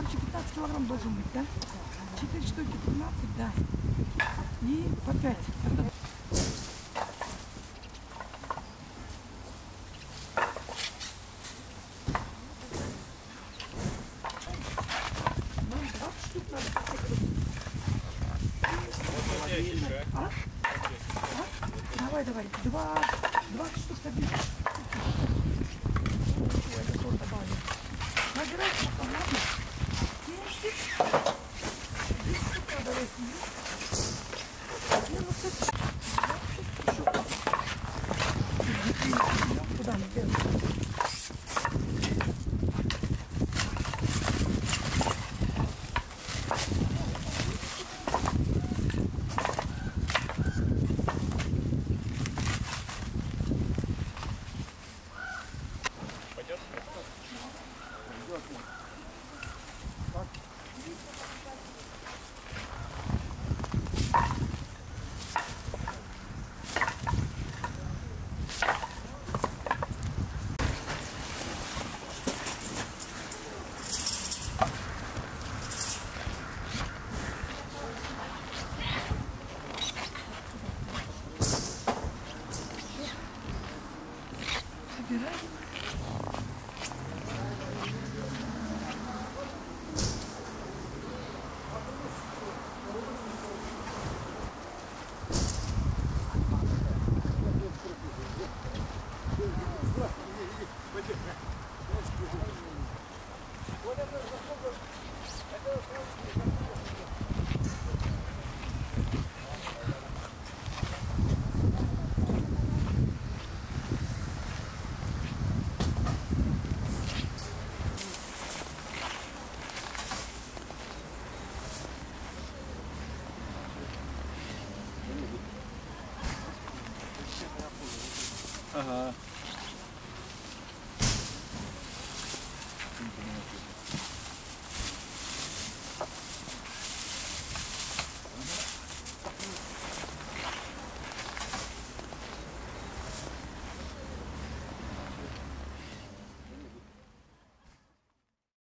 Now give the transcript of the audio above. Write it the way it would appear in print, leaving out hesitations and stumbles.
короче, 15 килограмм должен быть, да? 4 штуки 15, да. И по 5. Нам 20 штук надо. А? Давай, давай. 20 штук собери. Набирай пока, ладно? Здесь штука, давай. Я вот это куда не делаю? Ага.